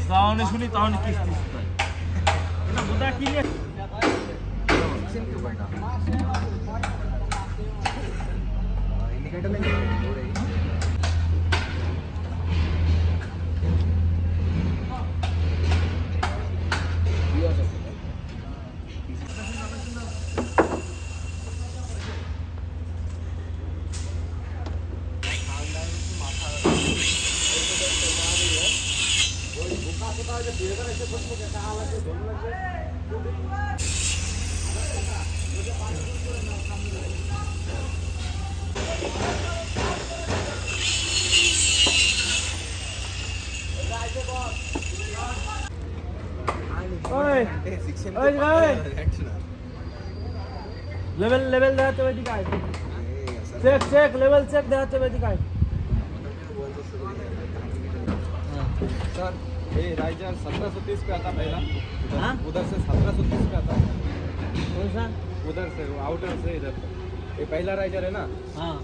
তাহলে শুনি তাহলে কিস্তি এটা বুদা কিনে इंडिकेटर लेंगे लेवल देते हुए दिखाए चेक लेवल चेक देते हुए दिखाए सर ये राइजर 1730 पे आता पहला हाँ? उधर से 1730 पे आता कौन सा उधर से आउटर से इधर ये पहला राइजर है ना हाँ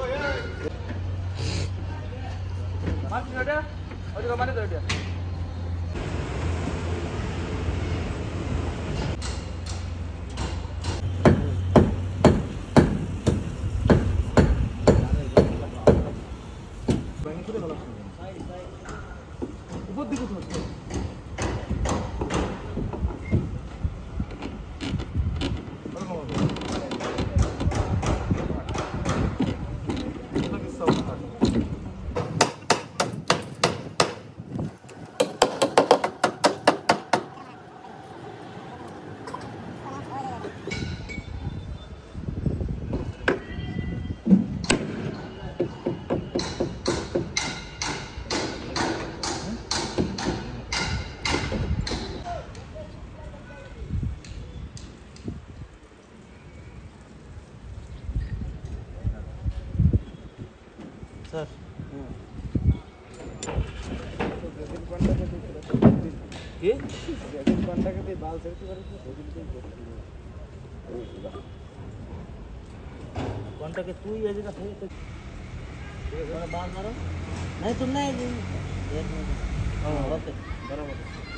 सर ये बाल सर कौनटा के तू ही है जगह है बाल मारो नहीं तुम नहीं हां ओके बराबर